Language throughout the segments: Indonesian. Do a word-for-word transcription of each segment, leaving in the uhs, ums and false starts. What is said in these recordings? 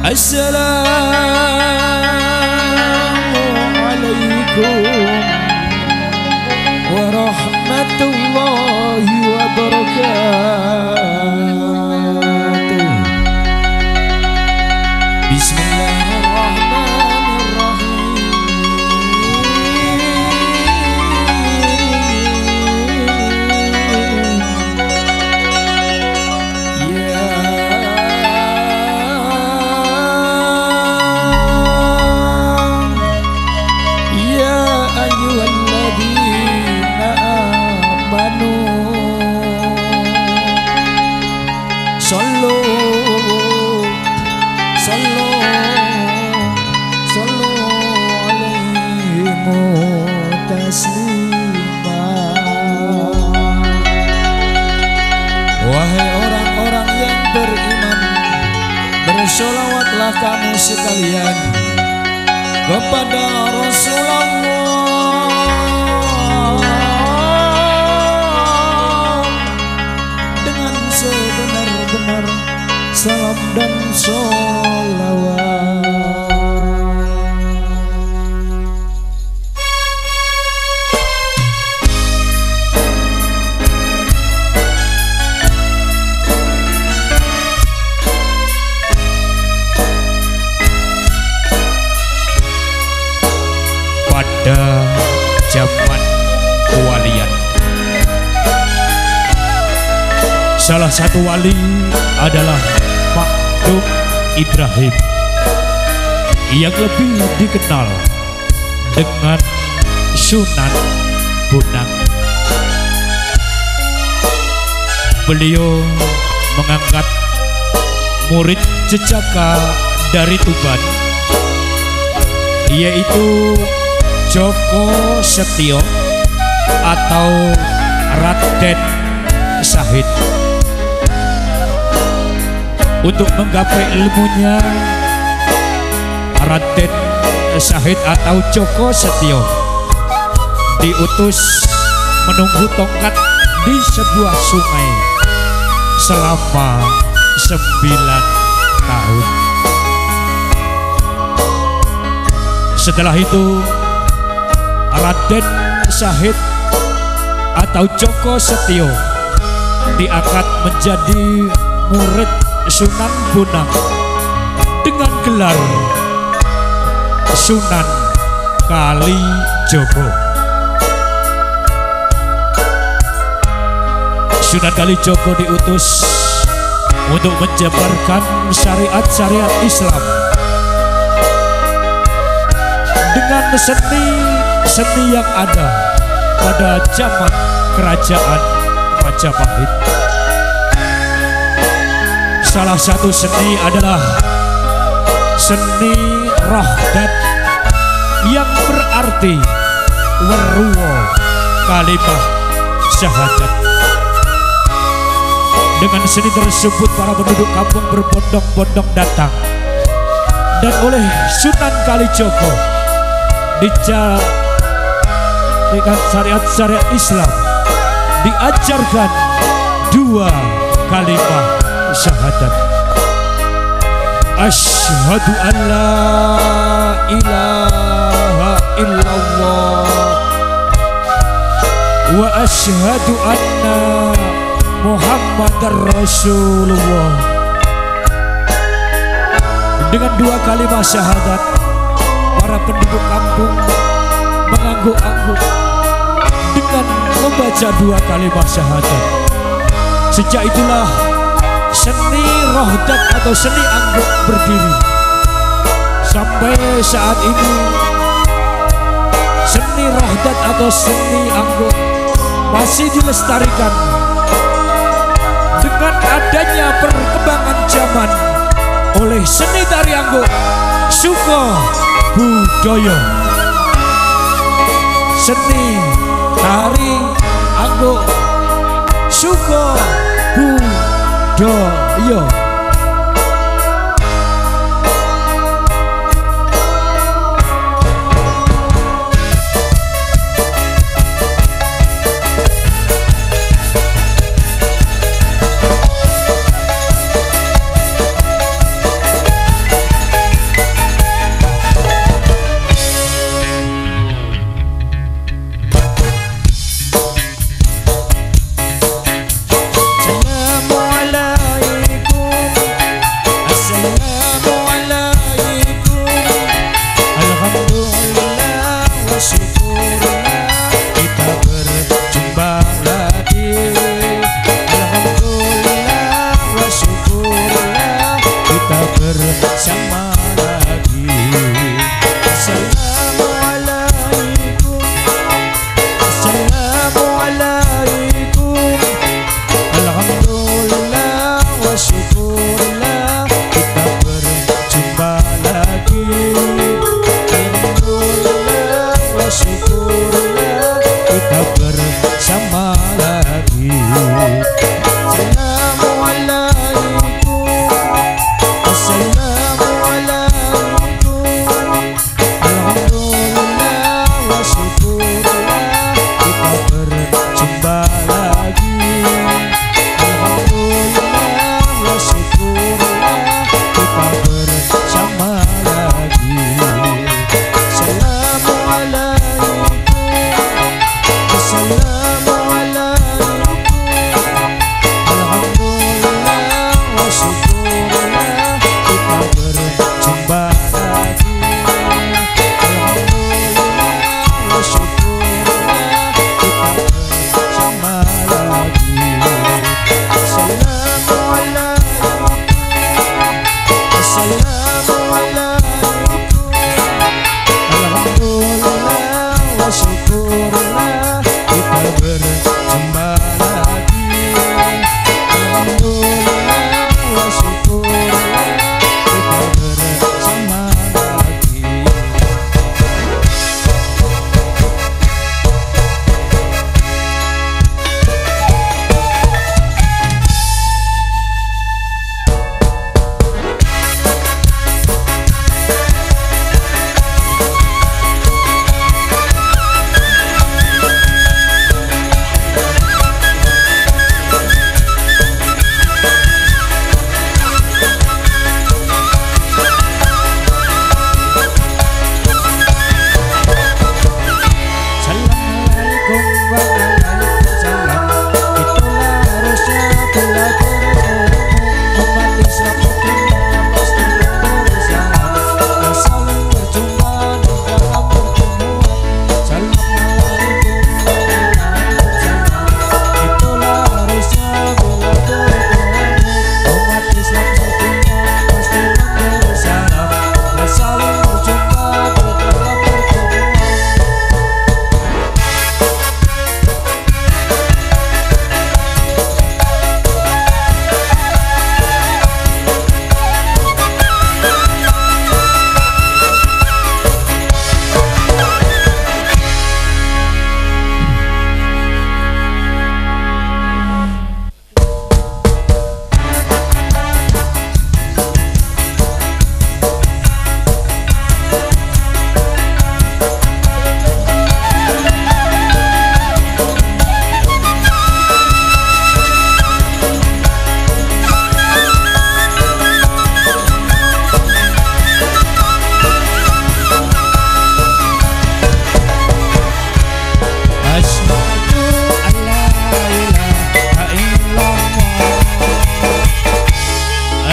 Assalamualaikum warahmatullahi wabarakatuh. Bismillahirrahmanirrahim. Ya Ya ayyuhalladzina amanu Sallu Sallu Sallu alaihi taslima. Wahai orang-orang yang beriman, bersolawatlah kamu sekalian kepada Rasulullah dengan sebenar-benar salam dan sholawat. Pada zaman kewalian, salah satu wali adalah Makdum Ibrahim yang lebih dikenal dengan Sunan Bonang. Beliau mengangkat murid jejaka dari Tuban, yaitu Joko Setio atau Raden Sahid. Untuk menggapai ilmunya, Raden Sahid atau Joko Setio diutus menunggu tongkat di sebuah sungai selama sembilan tahun. Setelah itu Raden Sahid atau Joko Setio diangkat menjadi murid Sunan Bonang dengan gelar Sunan Kalijogo. Sunan Kalijogo diutus untuk menyebarkan syariat-syariat Islam dengan seni-seni yang ada pada zaman kerajaan Majapahit. Salah satu seni adalah seni rohdat yang berarti weruwo kalimah syahadat. Dengan seni tersebut para penduduk kampung berbondong-bondong datang, dan oleh Sunan Kalijogo dengan syariat-syariat Islam diajarkan dua kalimat syahadat. Asyhadu an la ilaha illallah wa asyhadu anna Muhammadar Rasulullah. Dengan dua kalimat syahadat, para penduduk kampung mengangguk-angguk dengan membaca dua kalimat syahadat. Sejak itulah seni rohdat atau seni angguk berdiri. Sampai saat ini seni rohdat atau seni angguk masih dilestarikan dengan adanya perkembangan zaman oleh seni tari angguk Suko Budaya. Seni tari angguk Suko Budaya.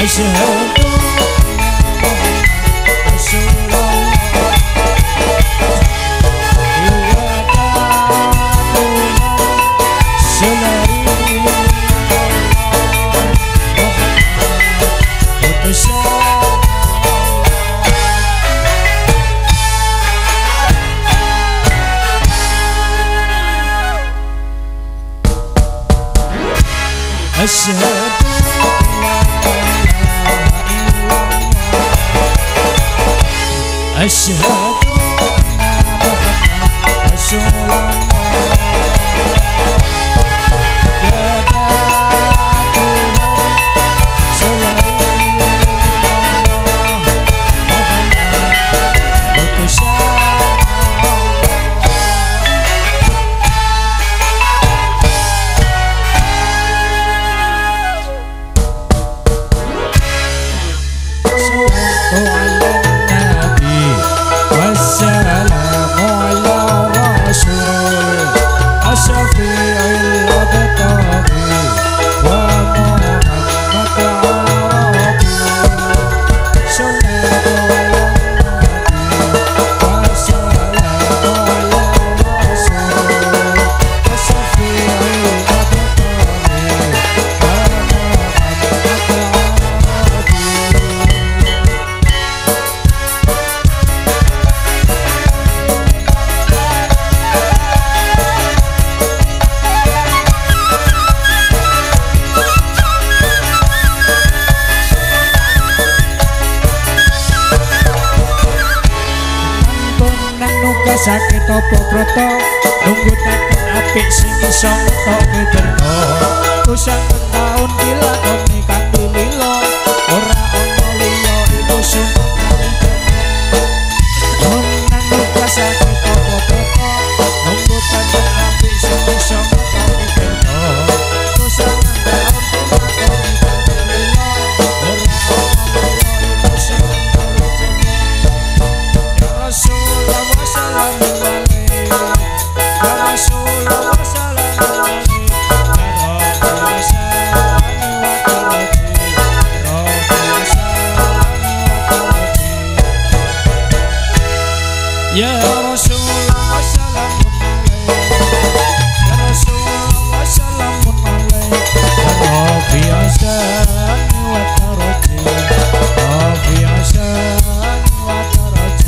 sakit opo proto nunggu tekan apik sing iso ngetok terno usang tahun dilakoni kanthi lilo ora ono liya iku sunah nang luka sakit opo proto nunggu tekan apik sing iso ngetok terno usang tahun dilakoni kanthi lilo ora ono liya iku sunah ya Rasulullah wassalam Ya Rasulullah wassalamun alaik Ya Rasulullah wassalamun alaik Rabbi asani wa taraji Rabbi asani wa taraji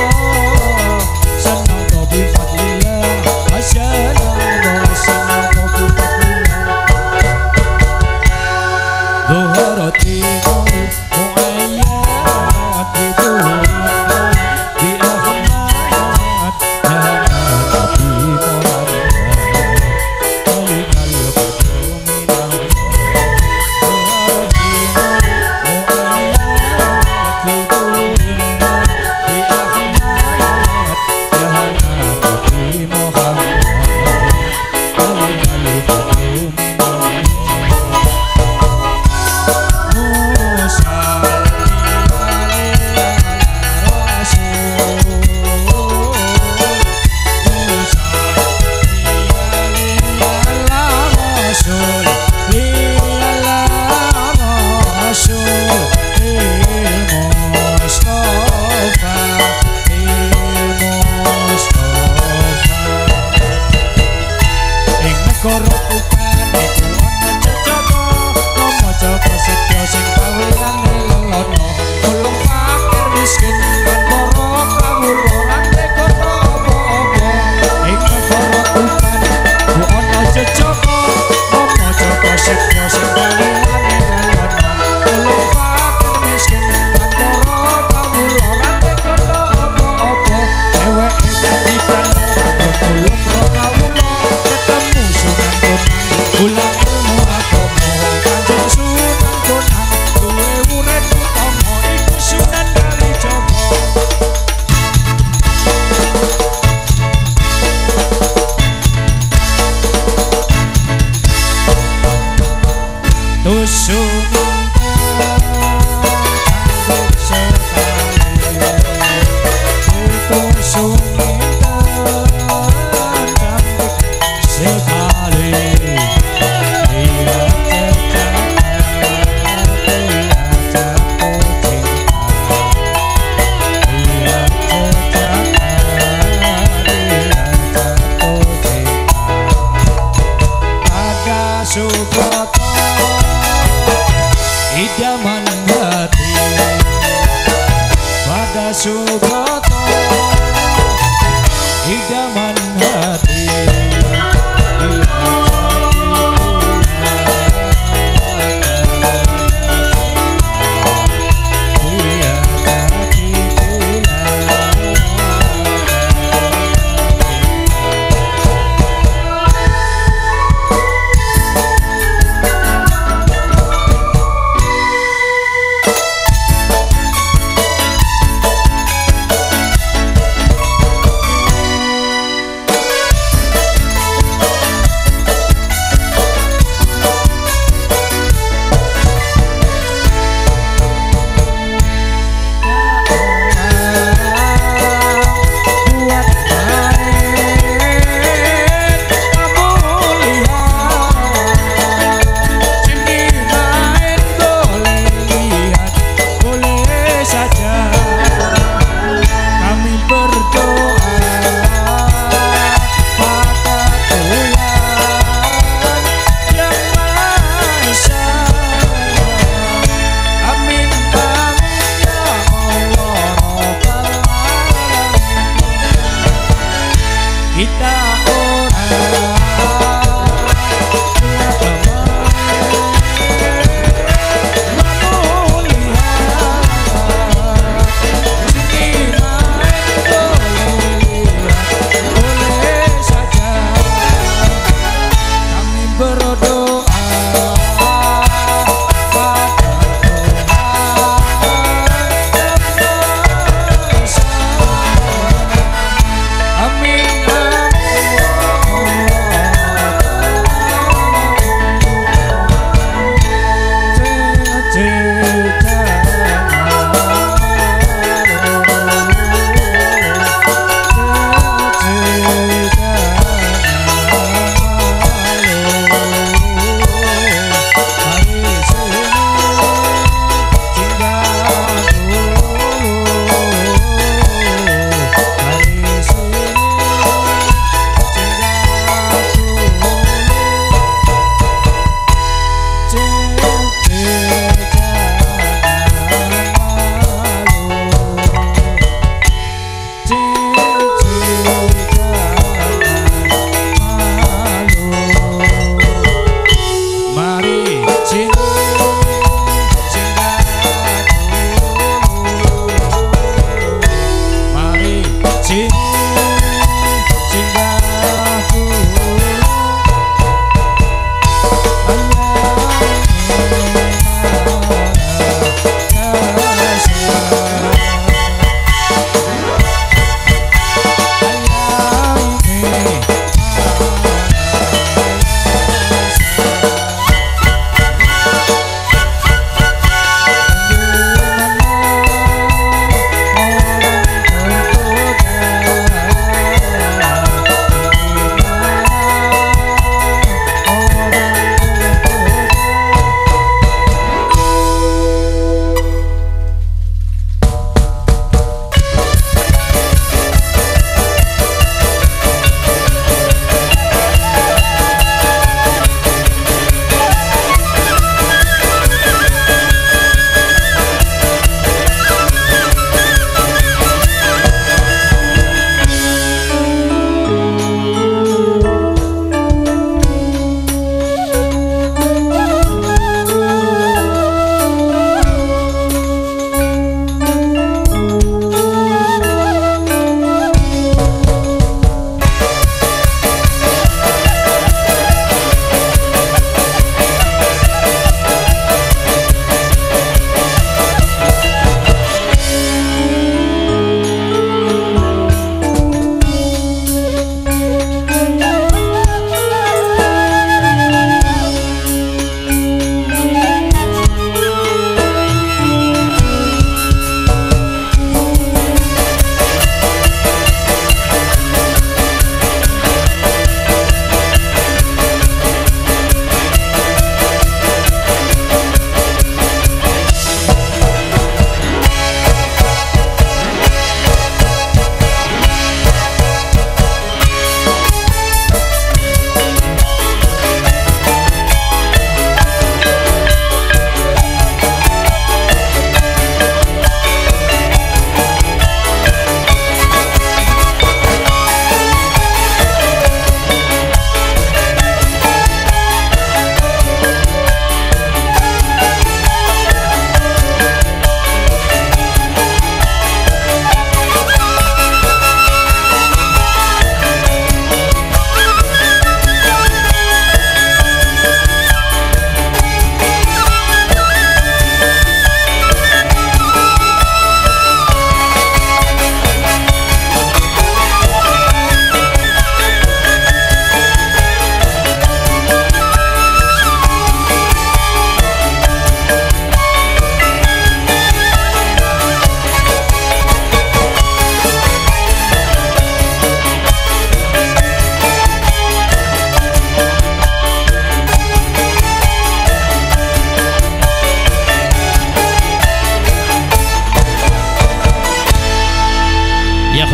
Senang Subroto idaman hati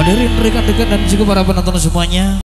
Hadirin rekan-rekan dan juga para penonton semuanya.